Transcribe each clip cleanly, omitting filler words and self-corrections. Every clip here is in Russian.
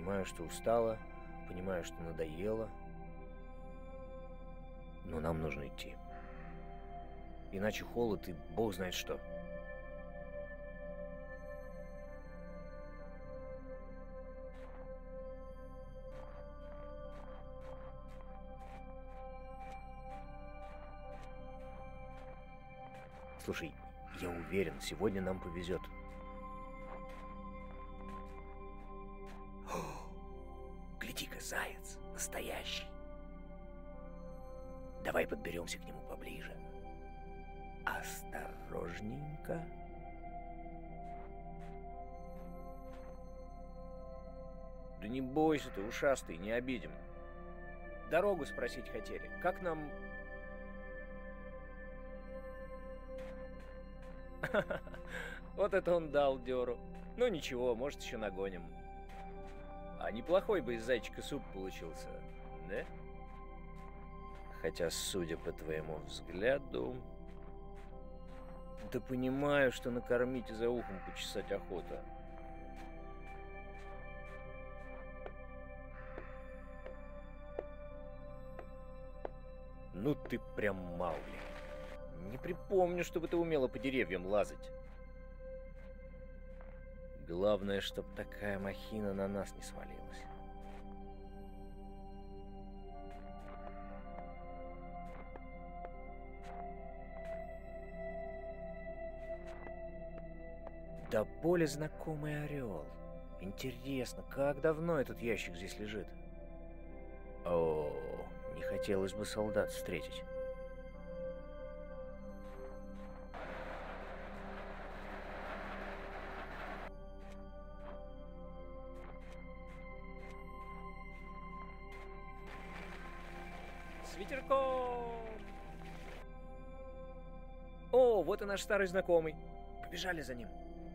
Понимаю, что устала, понимаю, что надоело, но нам нужно идти. Иначе холод и бог знает что. Слушай, я уверен, сегодня нам повезет. Гляди-ка, заяц, настоящий. Давай подберемся к нему поближе. Осторожненько. Да не бойся ты, ушастый, не обидим. Дорогу спросить хотели. Как нам... Вот это он дал дёру. Ну ничего, может еще нагоним. А неплохой бы из зайчика суп получился, да? Хотя, судя по твоему взгляду... Да понимаю, что накормить и за ухом почесать охота. Ну ты прям Маугли. Не припомню, чтобы ты умела по деревьям лазать. Главное, чтоб такая махина на нас не свалилась. Да более знакомый орел. Интересно, как давно этот ящик здесь лежит? О, не хотелось бы солдат встретить. С ветерком! О, вот и наш старый знакомый. Побежали за ним.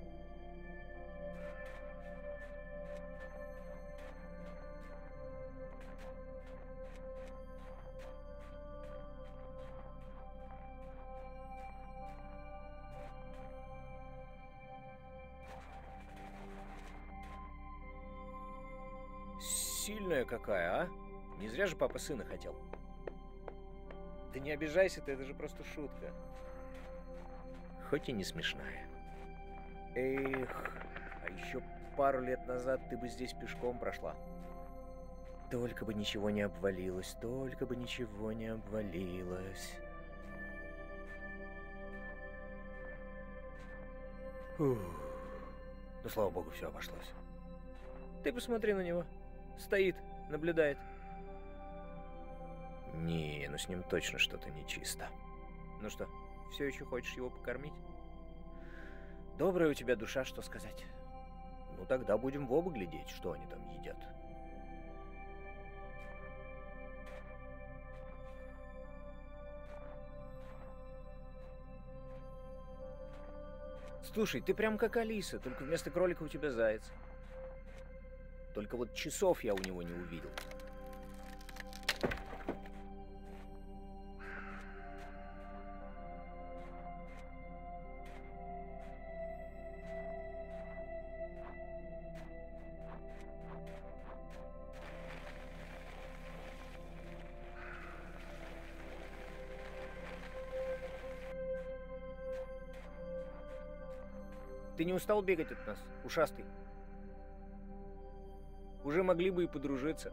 Сильная какая, а? Не зря же папа сына хотел. Да не обижайся ты, это же просто шутка. Хоть и не смешная. Эх, а еще пару лет назад ты бы здесь пешком прошла. Только бы ничего не обвалилось, только бы ничего не обвалилось. Фух. Ну, слава богу, все обошлось. Ты посмотри на него. Стоит, наблюдает. Не, ну с ним точно что-то нечисто. Ну что, все еще хочешь его покормить? Добрая у тебя душа, что сказать. Ну тогда будем в оба глядеть, что они там едят. Слушай, ты прям как Алиса, только вместо кролика у тебя заяц. Только вот часов я у него не увидел. Ты не устал бегать от нас, ушастый? Уже могли бы и подружиться.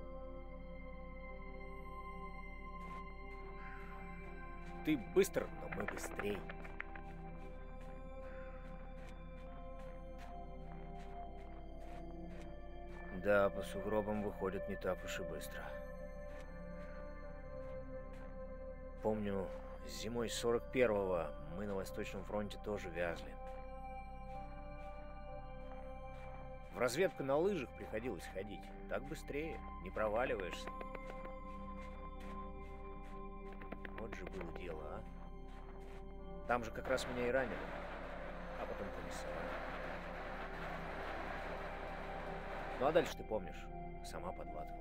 Ты быстр, но мы быстрей. Да, по сугробам выходит не так уж и быстро. Помню, зимой 41-го мы на Восточном фронте тоже вязли. В разведку на лыжах приходилось ходить. Так быстрее, не проваливаешься. Вот же было дело, а. Там же как раз меня и ранили. А потом комиссар. Ну а дальше ты помнишь, сама подлатывала.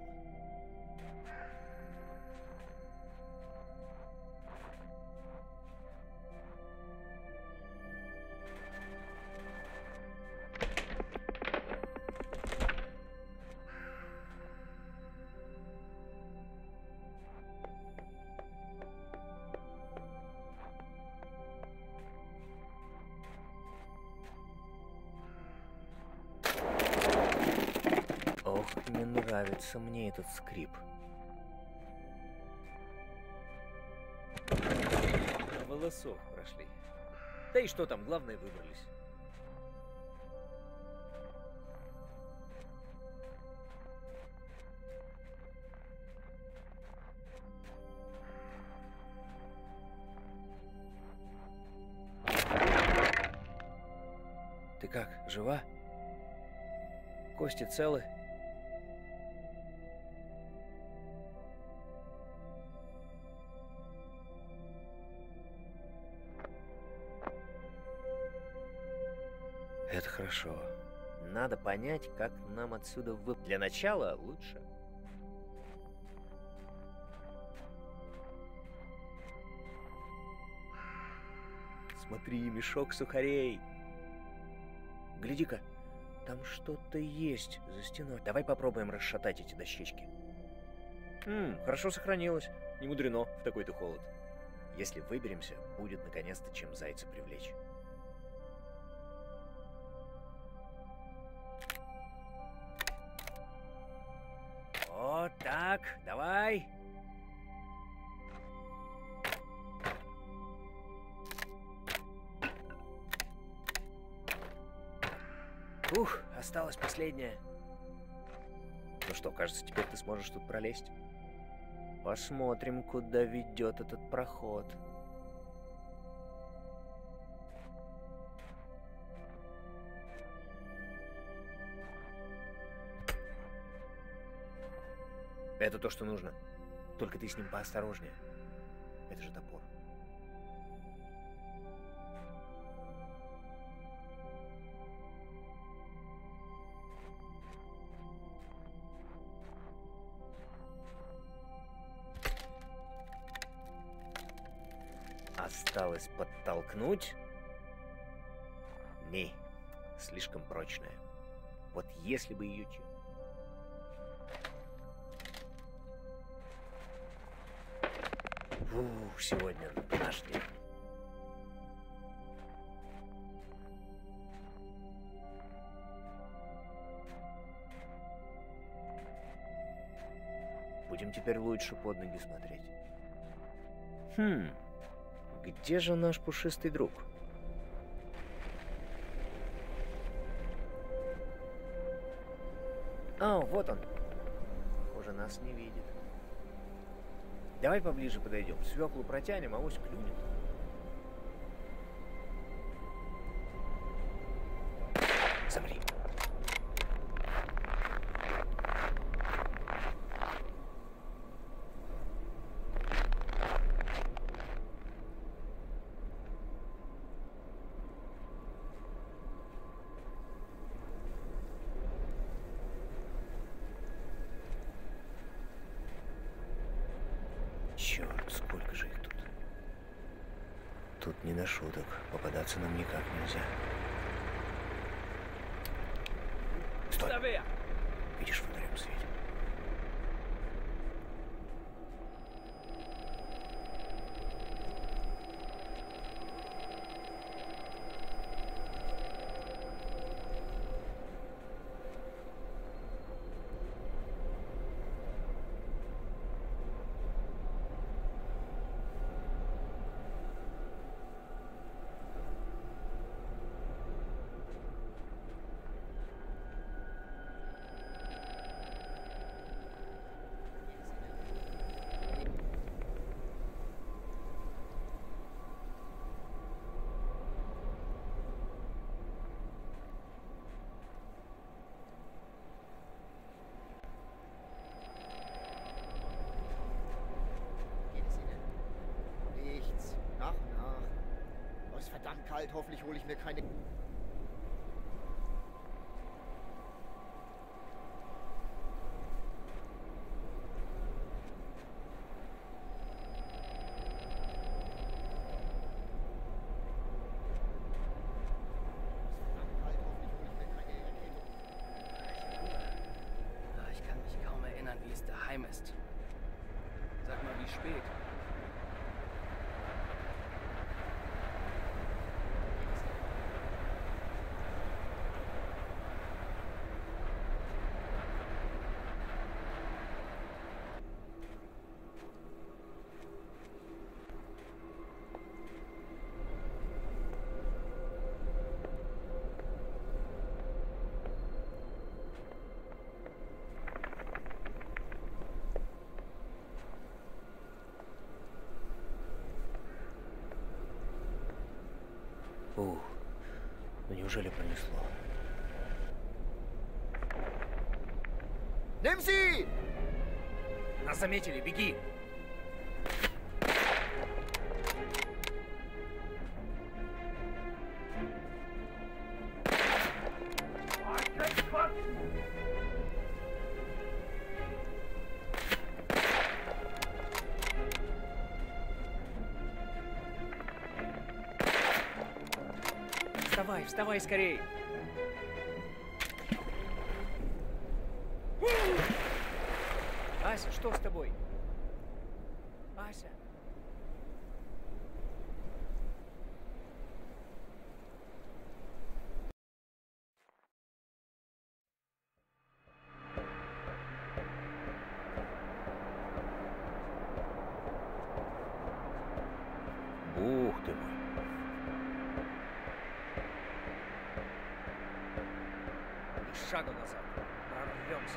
нравится мне этот скрип. На волосок прошли. Да и что там, главное, выбрались. Ты как, жива? Кости целы? Это хорошо. Надо понять, как нам отсюда Для начала лучше. Смотри, мешок сухарей. Гляди-ка, там что-то есть за стеной. Давай попробуем расшатать эти дощечки. Хорошо сохранилось. Не мудрено в такой-то холод. Если выберемся, будет наконец-то чем зайца привлечь. Вот так, давай. Ух, осталась последняя. Ну что, кажется, теперь ты сможешь тут пролезть. Посмотрим, куда ведет этот проход. Это то, что нужно. Только ты с ним поосторожнее. Это же топор. Осталось подтолкнуть. Не, слишком прочная. Вот если бы ее чем... Сегодня наш день. Будем теперь лучше под ноги смотреть. Где же наш пушистый друг? А, вот он. Похоже, нас не видит. Давай поближе подойдем. Свеклу протянем, авось клюнет. Замри. Черт, сколько же их тут. Тут не до шуток. Попадаться нам никак нельзя. Стой! Видишь, фонарем светит. Verdammt kalt, hoffentlich hole ich mir keine... Ich kann mich kaum erinnern, wie es daheim ist. Sag mal, wie spät? Ну неужели пронесло? Nimm sie! Нас заметили, беги! Вставай, вставай скорей! Ася, что с тобой? Ася? Бух ты мой. Ни шагу назад. Прорвемся.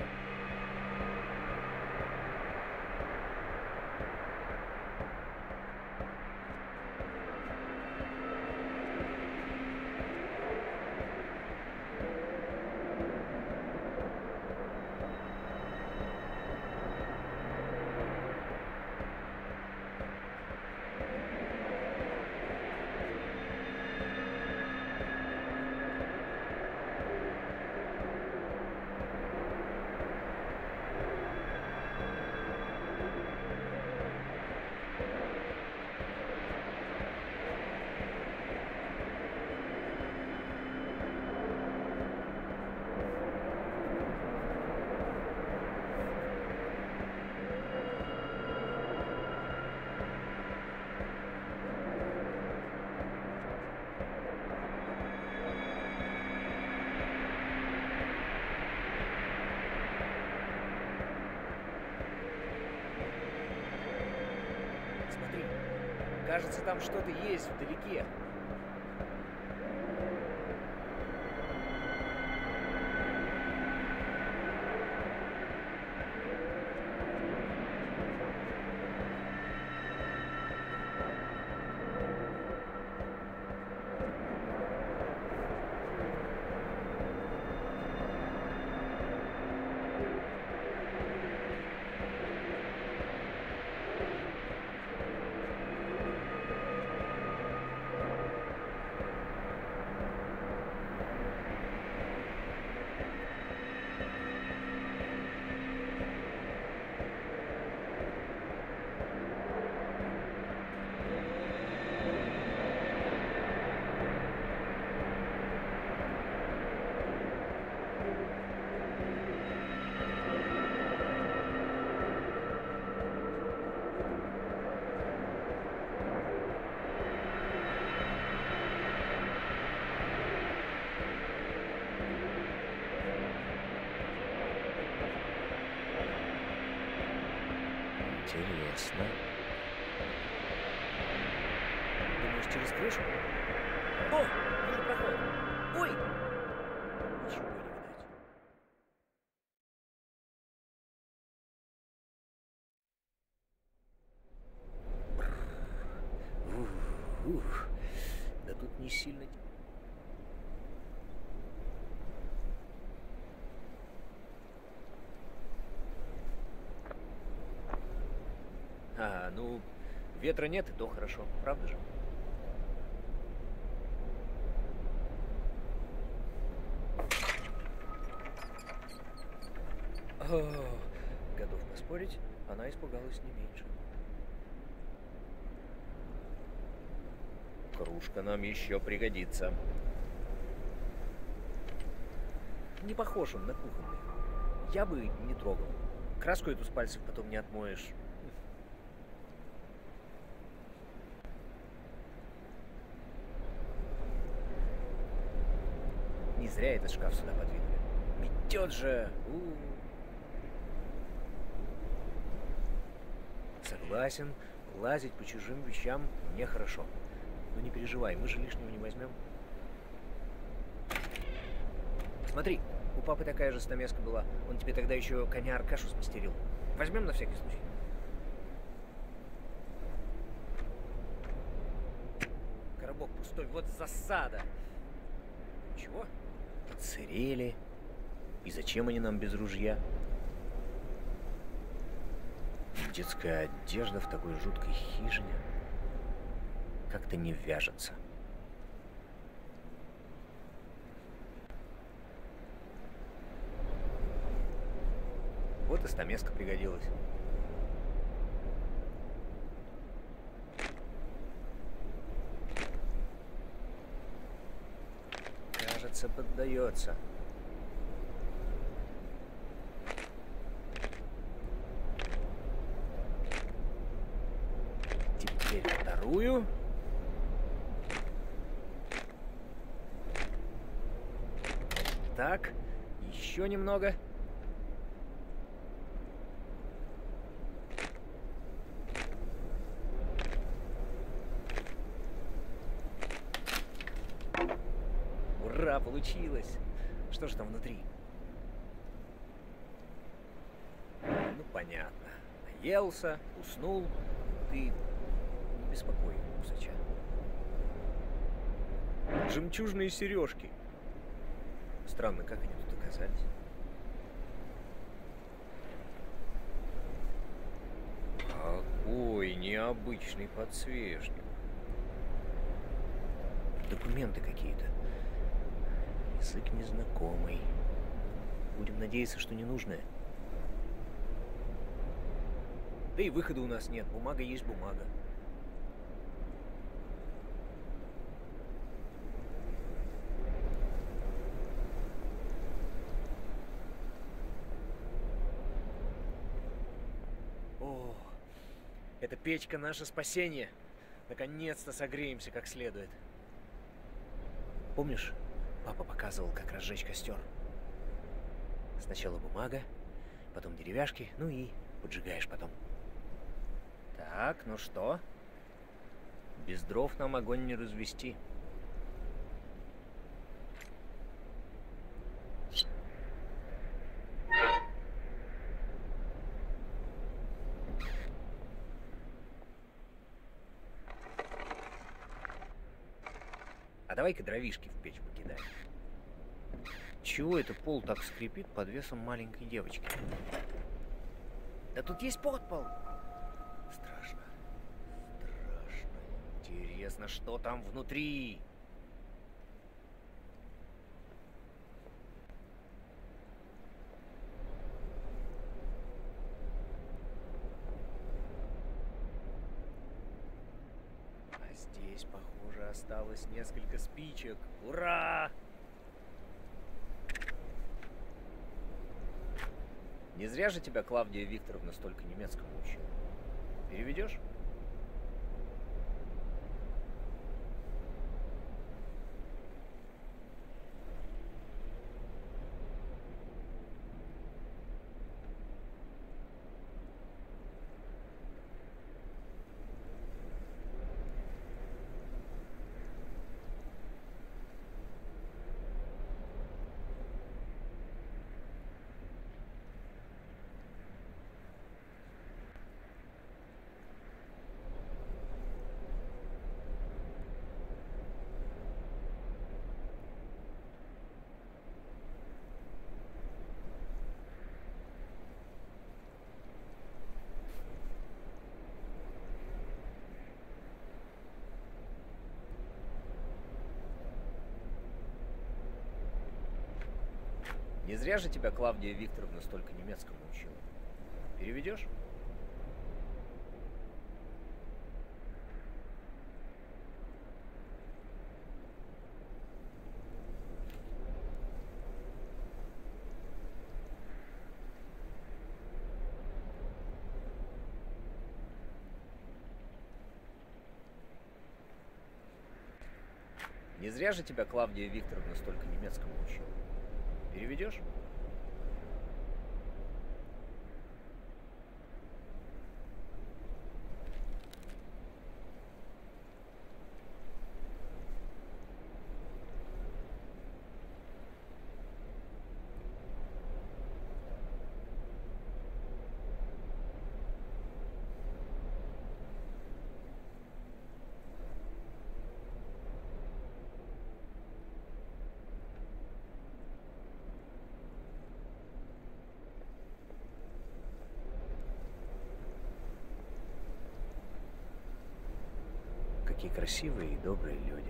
Смотри, кажется, там что-то есть вдалеке. Интересно. Думаешь, через крышу? О, вижу проход. Ой! Ничего не видать. Да тут не сильно... Ну, ветра нет, и то хорошо, правда же? Готов поспорить, она испугалась не меньше. Кружка нам еще пригодится. Не похож он на кухонный. Я бы не трогал. Краску эту с пальцев потом не отмоешь. Не зря этот шкаф сюда подвинули. Метет же! Согласен, лазить по чужим вещам нехорошо. Но не переживай, мы же лишнего не возьмем. Смотри, у папы такая же стамеска была. Он тебе тогда еще коня Аркашу смастерил. Возьмем на всякий случай. Коробок пустой. Стой, вот засада. Чего? Подсырели. И зачем они нам без ружья? Детская одежда в такой жуткой хижине как-то не вяжется. Вот и стамеска пригодилась. Кажется, поддается. Теперь вторую. Так, еще немного. Ура, получилось! Что же там внутри? Ну, понятно. Наелся, уснул. Ты не беспокой, Усача. Жемчужные сережки. Странно, как они тут оказались. Какой необычный подсвечник. Документы какие-то. Язык незнакомый. Будем надеяться, что ненужное. Да и выхода у нас нет. Бумага есть бумага. О, эта печка — наше спасение. Наконец-то согреемся как следует. Помнишь, папа показывал, как разжечь костер? Сначала бумага, потом деревяшки, ну и поджигаешь потом. Так, ну что? Без дров нам огонь не развести. А давай-ка дровишки в печь покидаем. Чего это пол так скрипит под весом маленькой девочки? Да тут есть подпол. Страшно. Страшно. Интересно, что там внутри? А здесь, похоже, осталось несколько спичек. Ура! Не зря же тебя Клавдия Викторовна столько немецкому учила. Переведешь? Не зря же тебя Клавдия Викторовна столько немецкому учила. Переведешь? Не зря же тебя Клавдия Викторовна столько немецкому учила. Переведешь? какие красивые и добрые люди.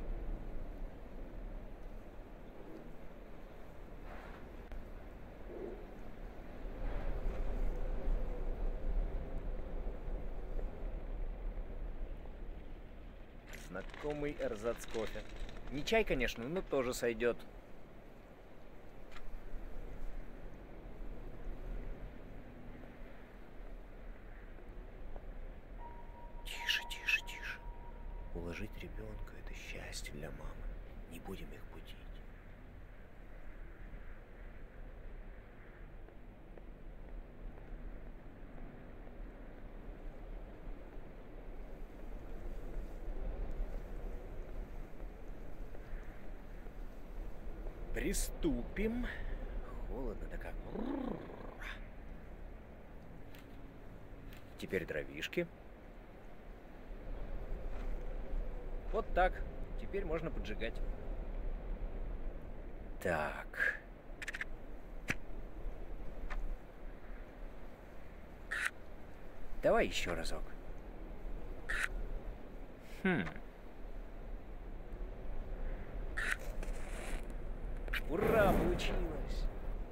Знакомый эрзац кофе. Не чай, конечно, но тоже сойдет. Тише, тише, тише. Уложить ребенка — это счастье для мамы. Не будем их будить. Приступим. Холодно-то как. Теперь дровишки. Вот так. Теперь можно поджигать. Так. Давай еще разок. Ура, получилось!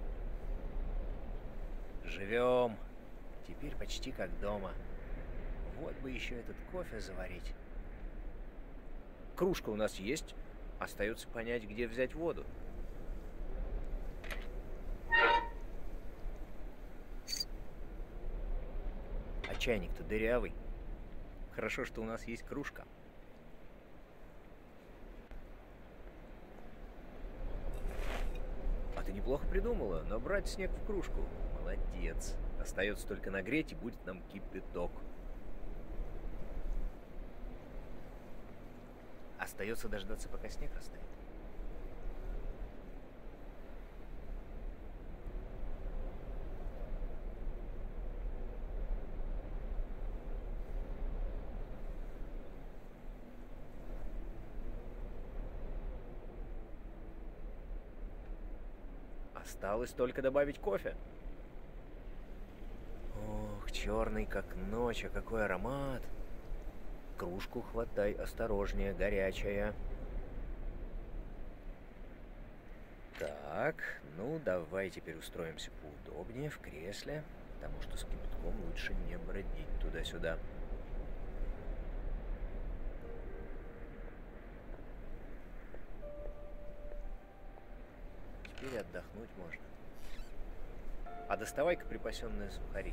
Живем. Теперь почти как дома. Вот бы еще этот кофе заварить. Кружка у нас есть. Остается понять, где взять воду. А чайник-то дырявый. Хорошо, что у нас есть кружка. А ты неплохо придумала. Набрать снег в кружку. Молодец. Остается только нагреть, и будет нам кипяток. Остается дождаться, пока снег растает. Осталось только добавить кофе. Ох, черный как ночь, а какой аромат. Кружку хватай осторожнее, горячая. Так, ну давай теперь устроимся поудобнее в кресле, потому что с кипятком лучше не бродить туда-сюда. Теперь отдохнуть можно. А доставай-ка припасенные сухари.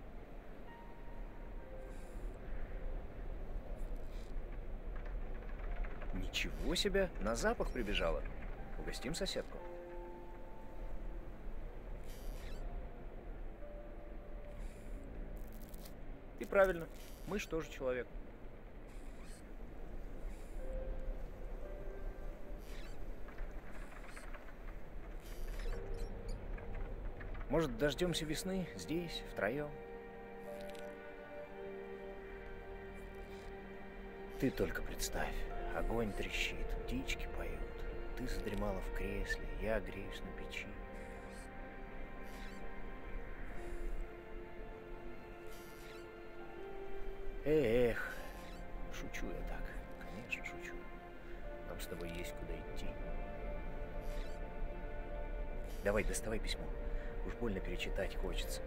Ничего себе! На запах прибежала. Угостим соседку. И правильно. Мышь тоже человек. Может, дождемся весны здесь, втроем? Ты только представь. Огонь трещит, птички поют. Ты задремала в кресле, я греюсь на печи. Эх, шучу я так. Конечно, шучу. Нам с тобой есть куда идти. Давай, доставай письмо. Уж больно перечитать хочется.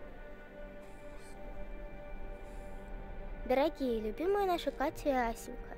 Дорогие, любимые наши Катя и Асенька,